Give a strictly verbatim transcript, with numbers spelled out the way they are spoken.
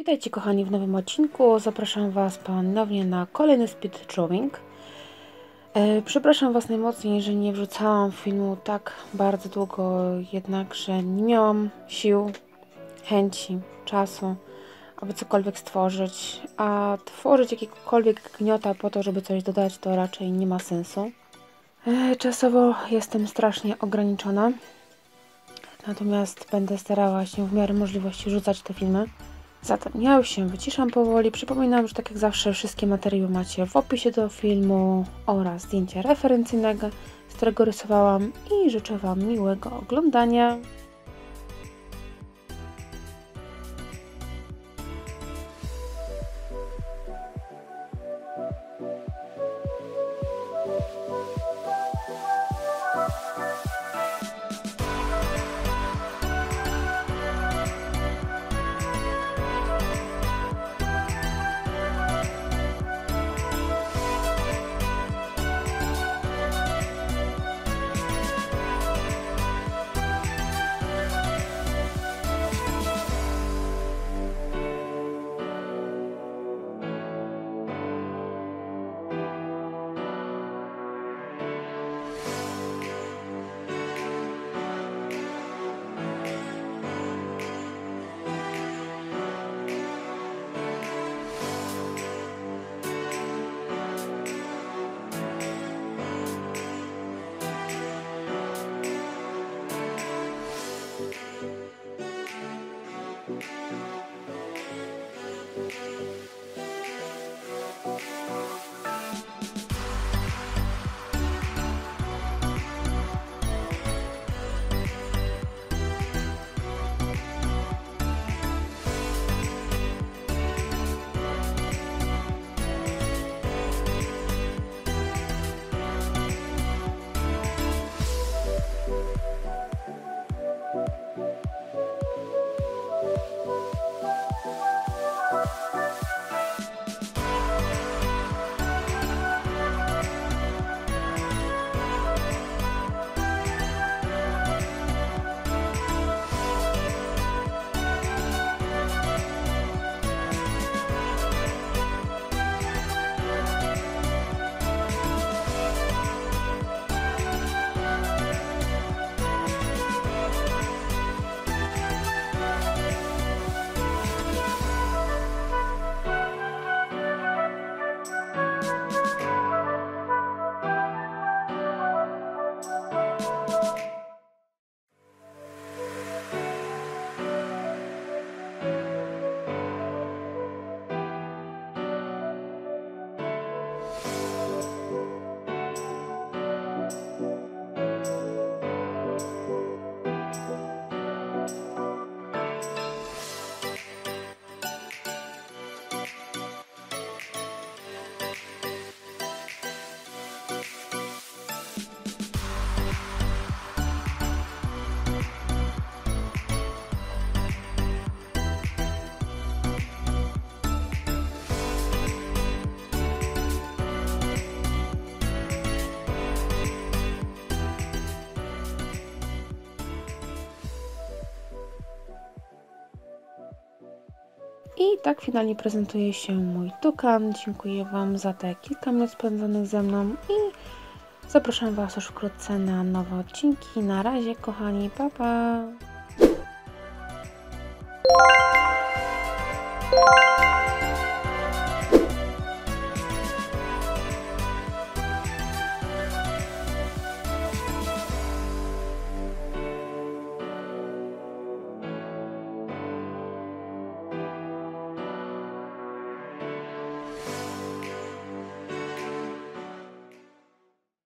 Witajcie kochani w nowym odcinku. Zapraszam Was ponownie na kolejny speed drawing. E, przepraszam Was najmocniej, że nie wrzucałam filmu tak bardzo długo, jednakże nie miałam sił, chęci, czasu, aby cokolwiek stworzyć, a tworzyć jakiegokolwiek gniota po to, żeby coś dodać, to raczej nie ma sensu. E, czasowo jestem strasznie ograniczona, natomiast będę starała się w miarę możliwości rzucać te filmy. Zatem ja już się wyciszam powoli. Przypominam, że tak jak zawsze wszystkie materiały macie w opisie do filmu oraz zdjęcia referencyjnego, z którego rysowałam, i życzę Wam miłego oglądania. I tak finalnie prezentuje się mój tukan. Dziękuję Wam za te kilka minut spędzonych ze mną i zapraszam Was już wkrótce na nowe odcinki. Na razie kochani, pa pa!